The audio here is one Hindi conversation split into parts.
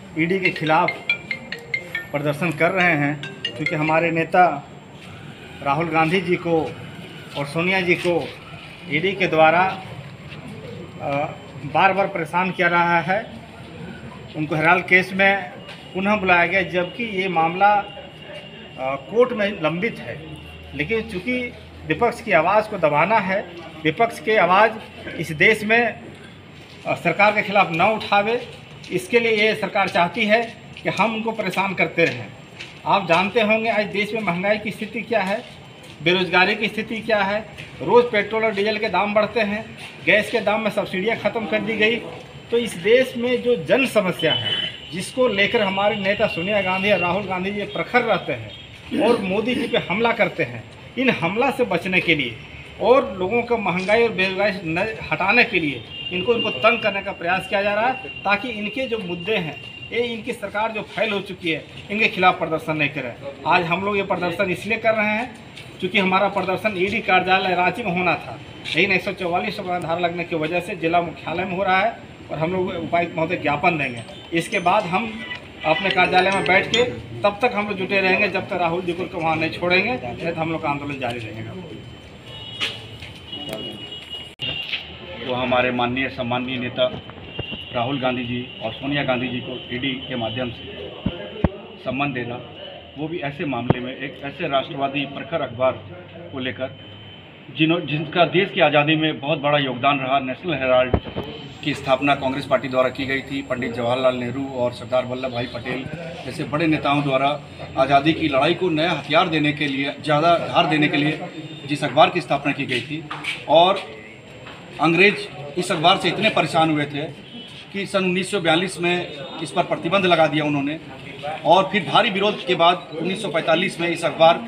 ईडी के खिलाफ प्रदर्शन कर रहे हैं, क्योंकि हमारे नेता राहुल गांधी जी को और सोनिया जी को ईडी के द्वारा बार बार परेशान किया रहा है। उनको हराल केस में पुनः बुलाया गया, जबकि ये मामला कोर्ट में लंबित है। लेकिन चूँकि विपक्ष की आवाज़ को दबाना है, विपक्ष की आवाज़ इस देश में सरकार के खिलाफ न उठावे, इसके लिए ये सरकार चाहती है कि हम उनको परेशान करते रहें। आप जानते होंगे आज देश में महंगाई की स्थिति क्या है, बेरोजगारी की स्थिति क्या है। रोज़ पेट्रोल और डीजल के दाम बढ़ते हैं, गैस के दाम में सब्सिडियाँ ख़त्म कर दी गई। तो इस देश में जो जन समस्या है, जिसको लेकर हमारे नेता सोनिया गांधी और राहुल गांधी जी प्रखर रहते हैं और मोदी जी पे हमला करते हैं, इन हमला से बचने के लिए और लोगों का महंगाई और बेरोजगारी हटाने के लिए इनको तंग करने का प्रयास किया जा रहा है, ताकि इनके जो मुद्दे हैं, ये इनकी सरकार जो फैल हो चुकी है, इनके खिलाफ प्रदर्शन नहीं करें। आज हम लोग ये प्रदर्शन इसलिए कर रहे हैं क्योंकि हमारा प्रदर्शन ईडी कार्यालय रांची में होना था, लेकिन 144 धारा लगने की वजह से जिला मुख्यालय में हो रहा है और हम लोग उपायुक्त महोदय ज्ञापन देंगे। इसके बाद हम अपने कार्यालय में बैठ के तब तक हम लोग जुटे रहेंगे जब तक राहुल जी को वहाँ नहीं छोड़ेंगे, नहीं तो हम लोग का आंदोलन जारी रहेगा। तो हमारे माननीय सम्माननीय नेता राहुल गांधी जी और सोनिया गांधी जी को ईडी के माध्यम से सम्मान देना, वो भी ऐसे मामले में एक ऐसे राष्ट्रवादी प्रखर अखबार को लेकर जिनका देश की आज़ादी में बहुत बड़ा योगदान रहा। नेशनल हेराल्ड की स्थापना कांग्रेस पार्टी द्वारा की गई थी। पंडित जवाहरलाल नेहरू और सरदार वल्लभ भाई पटेल जैसे बड़े नेताओं द्वारा आज़ादी की लड़ाई को नया हथियार देने के लिए, ज़्यादा धार देने के लिए जिस अखबार की स्थापना की गई थी, और अंग्रेज इस अखबार से इतने परेशान हुए थे कि सन 1942 में इस पर प्रतिबंध लगा दिया उन्होंने, और फिर भारी विरोध के बाद 1945 में इस अखबार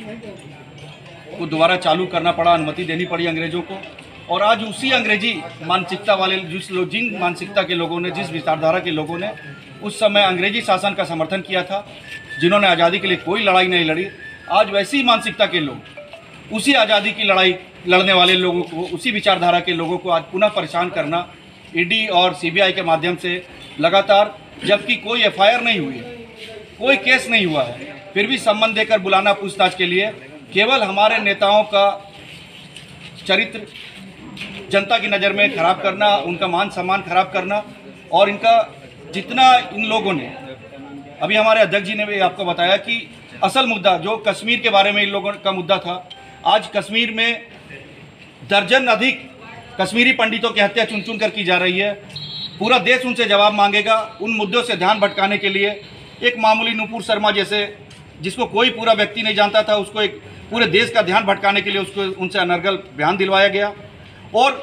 को दोबारा चालू करना पड़ा, अनुमति देनी पड़ी अंग्रेज़ों को। और आज उसी अंग्रेजी मानसिकता वाले जिन मानसिकता के लोगों ने, जिस विचारधारा के लोगों ने उस समय अंग्रेजी शासन का समर्थन किया था, जिन्होंने आज़ादी के लिए कोई लड़ाई नहीं लड़ी, आज वैसी ही मानसिकता के लोग, उसी आज़ादी की लड़ाई लड़ने वाले लोगों को, उसी विचारधारा के लोगों को आज पुनः परेशान करना ईडी और सीबीआई के माध्यम से लगातार, जबकि कोई एफआईआर नहीं हुई है, कोई केस नहीं हुआ है, फिर भी सम्मान देकर बुलाना पूछताछ के लिए, केवल हमारे नेताओं का चरित्र जनता की नज़र में खराब करना, उनका मान सम्मान खराब करना। और इनका जितना इन लोगों ने, अभी हमारे अध्यक्ष जी ने भी आपको बताया कि असल मुद्दा जो कश्मीर के बारे में इन लोगों का मुद्दा था, आज कश्मीर में दर्जन अधिक कश्मीरी पंडितों की हत्या चुन चुन कर की जा रही है। पूरा देश उनसे जवाब मांगेगा। उन मुद्दों से ध्यान भटकाने के लिए एक मामूली नुपुर शर्मा जैसे, जिसको कोई पूरा व्यक्ति नहीं जानता था, उसको एक पूरे देश का ध्यान भटकाने के लिए उसको उनसे अनर्गल बयान दिलवाया गया, और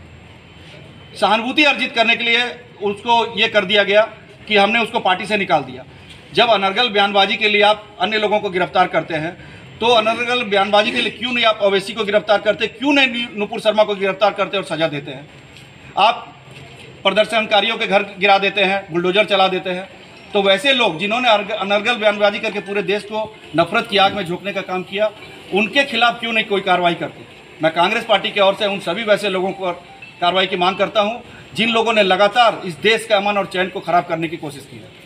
सहानुभूति अर्जित करने के लिए उसको ये कर दिया गया कि हमने उसको पार्टी से निकाल दिया। जब अनर्गल बयानबाजी के लिए आप अन्य लोगों को गिरफ्तार करते हैं, तो अनर्गल बयानबाजी के लिए क्यों नहीं आप ओवैसी को गिरफ्तार करते, क्यों नहीं नुपुर शर्मा को गिरफ्तार करते और सजा देते हैं? आप प्रदर्शनकारियों के घर गिरा देते हैं, बुलडोजर चला देते हैं। तो वैसे लोग जिन्होंने अनर्गल बयानबाजी करके पूरे देश को नफरत की आग में झोंकने का काम किया, उनके खिलाफ क्यों नहीं कोई कार्रवाई करती? मैं कांग्रेस पार्टी की ओर से उन सभी वैसे लोगों पर कार्रवाई की मांग करता हूं, जिन लोगों ने लगातार इस देश के अमन और चैन को खराब करने की कोशिश की है।